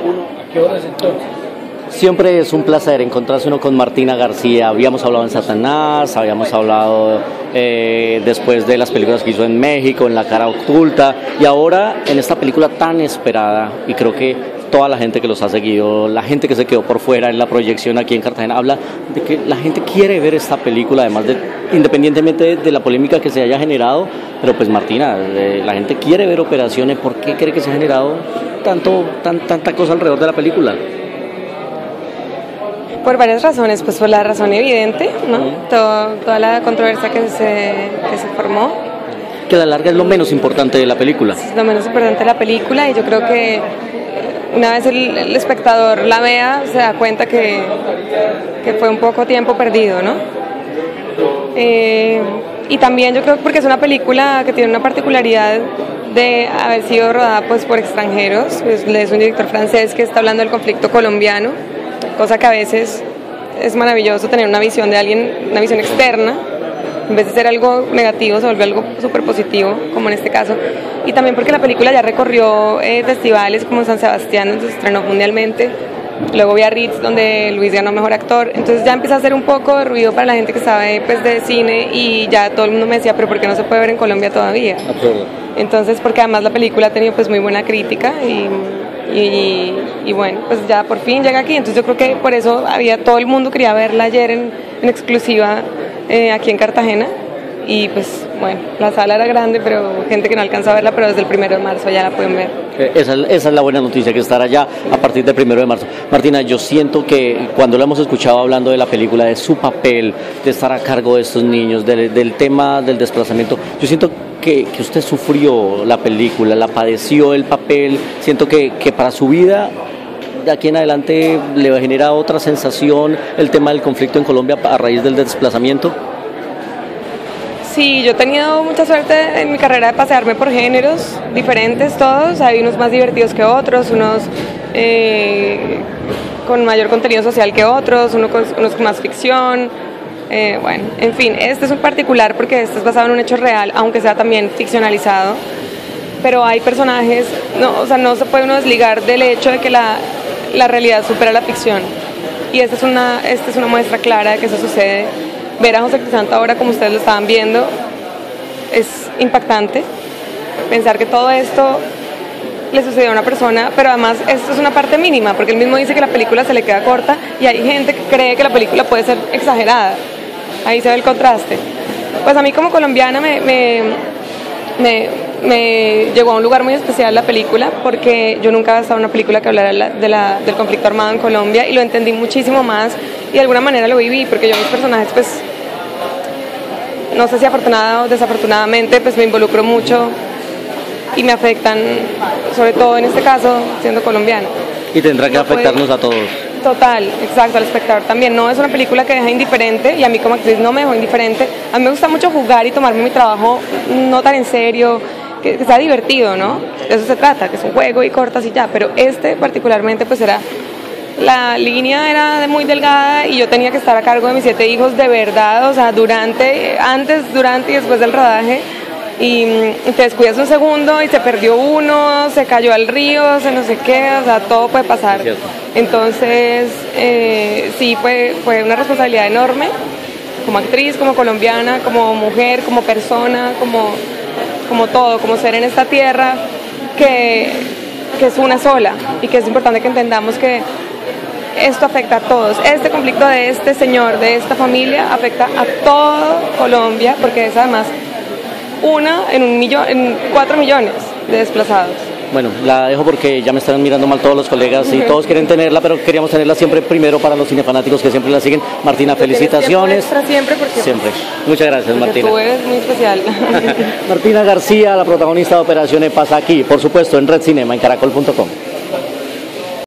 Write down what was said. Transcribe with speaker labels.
Speaker 1: ¿A qué horas entonces?
Speaker 2: Siempre es un placer encontrarse uno con Martina García. Habíamos hablado en Satanás, habíamos hablado después de las películas que hizo en México, en La cara oculta, y ahora en esta película tan esperada, y creo que toda la gente que los ha seguido, la gente que se quedó por fuera en la proyección aquí en Cartagena, habla de que la gente quiere ver esta película, además de, independientemente de la polémica que se haya generado, pero pues Martina, la gente quiere ver Operaciones. ¿Por qué cree que se ha generado tanta cosa alrededor de la película?
Speaker 3: Por varias razones, pues por la razón evidente, ¿no? Toda la controversia que se formó.
Speaker 2: Que a la larga es lo menos importante de la película.
Speaker 3: Es lo menos importante de la película, y yo creo que una vez el espectador la vea, se da cuenta que fue un poco tiempo perdido, ¿no? Y también yo creo porque es una película que tiene una particularidad de haber sido rodada pues por extranjeros. Pues es un director francés que está hablando del conflicto colombiano, cosa que a veces es maravilloso tener una visión de alguien, una visión externa, en vez de ser algo negativo se vuelve algo súper positivo, como en este caso. Y también porque la película ya recorrió festivales como San Sebastián, donde se estrenó mundialmente, luego Biarritz, donde Luis ganó Mejor Actor, entonces ya empieza a hacer un poco de ruido para la gente que sabe pues de cine, y ya todo el mundo me decía, pero ¿por qué no se puede ver en Colombia todavía?
Speaker 2: Absurdo.
Speaker 3: Entonces, porque además la película ha tenido pues muy buena crítica, y bueno, pues ya por fin llega aquí. Entonces yo creo que por eso todo el mundo quería verla ayer en exclusiva aquí en Cartagena, y pues bueno, la sala era grande, pero gente que no alcanza a verla, pero desde el 1 de marzo ya la pueden ver.
Speaker 2: Esa es la buena noticia, que estará ya a partir del 1 de marzo. Martina, yo siento que cuando lo hemos escuchado hablando de la película, de su papel, de estar a cargo de estos niños, del tema del desplazamiento, yo siento que usted sufrió la película, la padeció el papel. Siento que para su vida de aquí en adelante le va a generar otra sensación el tema del conflicto en Colombia a raíz del desplazamiento.
Speaker 3: Sí, yo he tenido mucha suerte en mi carrera de pasearme por géneros diferentes todos. Hay unos más divertidos que otros, unos con mayor contenido social que otros, unos con más ficción. Bueno, en fin, este es un particular porque este es basado en un hecho real, aunque sea también ficcionalizado. Pero hay personajes, no se puede uno desligar del hecho de que la realidad supera la ficción. Y esta es una muestra clara de que eso sucede. Ver a José Crisanto ahora como ustedes lo estaban viendo es impactante. Pensar que todo esto le sucedió a una persona, pero además esto es una parte mínima, porque él mismo dice que la película se le queda corta, y hay gente que cree que la película puede ser exagerada. Ahí se ve el contraste. Pues a mí como colombiana me llegó a un lugar muy especial la película, porque yo nunca había estado en una película que hablara del conflicto armado en Colombia, y lo entendí muchísimo más, y de alguna manera lo viví, porque yo mis personajes, pues, no sé si afortunada o desafortunadamente, pues me involucro mucho y me afectan, sobre todo en este caso, siendo colombiana.
Speaker 2: Y tendrá que afectarnos a todos.
Speaker 3: Total, exacto, al espectador también. No es una película que deja indiferente, y a mí como actriz no me dejó indiferente. A mí me gusta mucho jugar y tomarme mi trabajo no tan en serio, que sea divertido, ¿no? De eso se trata, que es un juego y cortas y ya. Pero particularmente pues la línea era muy delgada, y yo tenía que estar a cargo de mis 7 hijos de verdad, o sea, antes, durante y después del rodaje. Y te descuidas un segundo y se perdió uno, se cayó al río, no sé qué, o sea, todo puede pasar. Entonces, sí, fue una responsabilidad enorme, como actriz, como colombiana, como mujer, como persona, como todo, como ser en esta tierra que es una sola, y que es importante que entendamos que esto afecta a todos. Este conflicto de este señor, de esta familia, afecta a todo Colombia, porque es además una en 4 millones de desplazados.
Speaker 2: Bueno, la dejo porque ya me están mirando mal todos los colegas y todos quieren tenerla, pero queríamos tenerla siempre primero para los cinefanáticos que siempre la siguen. Martina, felicitaciones. Siempre. Muchas gracias, Martina.
Speaker 3: Tú eres muy especial.
Speaker 2: Martina García, la protagonista de Operaciones, pasa aquí, por supuesto, en Red Cinema, en caracol.com.